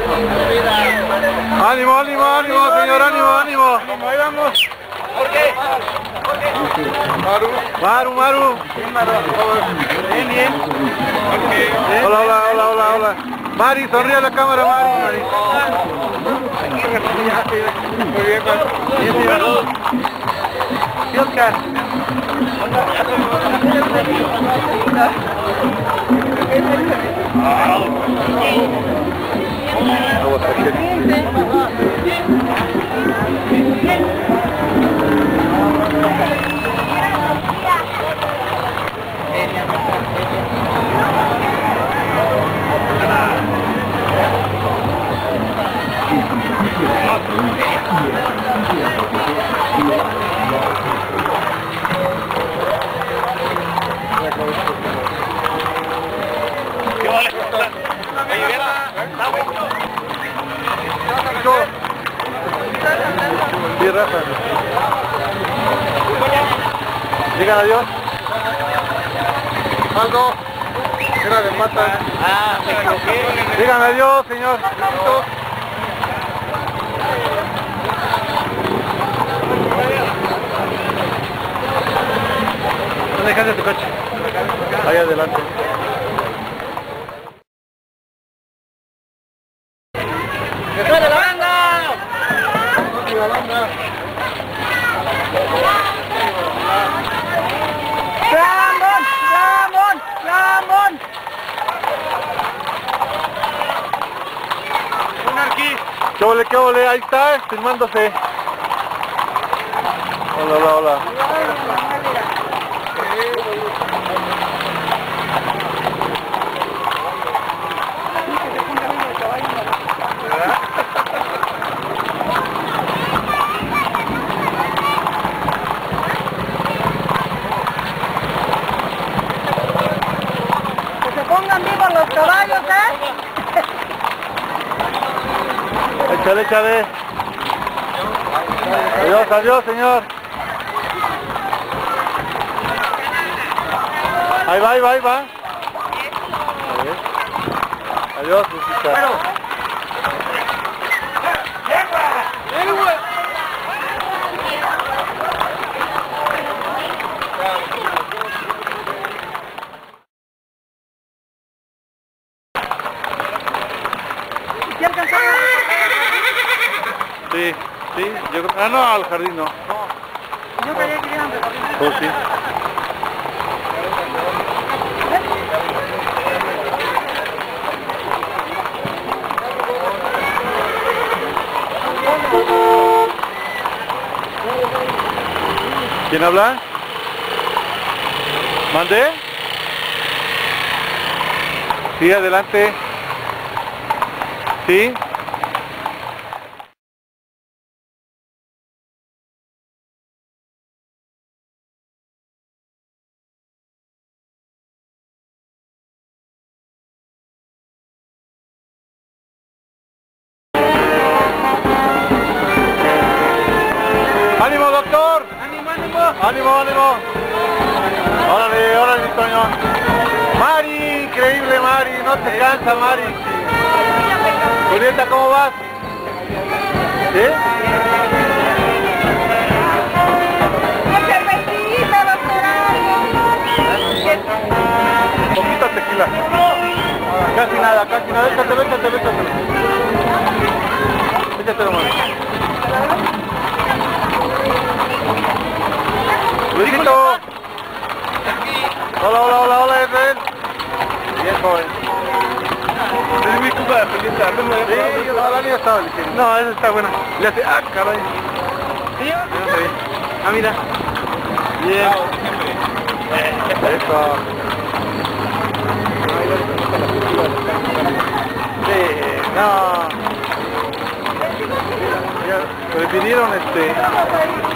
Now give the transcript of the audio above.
Ánimo, ánimo, ánimo, señor, ánimo, ánimo. Ahí vamos. ¿Por qué? Maru. Bien, bien. Hola, hola. Mari, sonríe a la cámara, Mari. Muy bien, Juan. Bien, señor. Sí, Oscar. ¿Qué vale? Sí, Rafa. Digan adiós. Aldo. Era de pata. Ah, me equivoqué. Digan adiós, señor. ¿Dónde dejaste tu coche? Ahí adelante. ¡Detrás de la banda! ¡Ramón! ¿Qué ole? Ahí está, filmándose. Hola. Que se pongan vivos los caballos, Échale. Adiós, señor. Ahí va. Adiós, Lucita. ¿Sí alcanzaron? Sí, yo creo... Ah, no, al jardín no. Yo creía que iban recorriendo. Pues sí. ¿Quién habla? ¿Mandé? Sí, adelante. ¿Sí? ¡Ánimo, doctor! ¡Ánimo! Órale, mi Toño. Mari, increíble Mari, no te cansa Mari. Julieta, ¿cómo vas? ¿Sí? Poquito tequila. Casi nada. Échatelo. Échatelo, Mari. Luisito. Hola, Efraín. Bien, joven. Es mi culpa de Julieta. Sí, la niña estaba ligera. No, esa está buena. Le hace, caray. ¿Sí? Ah, mira. Bien. Eso. Sí, no. Ya, me pidieron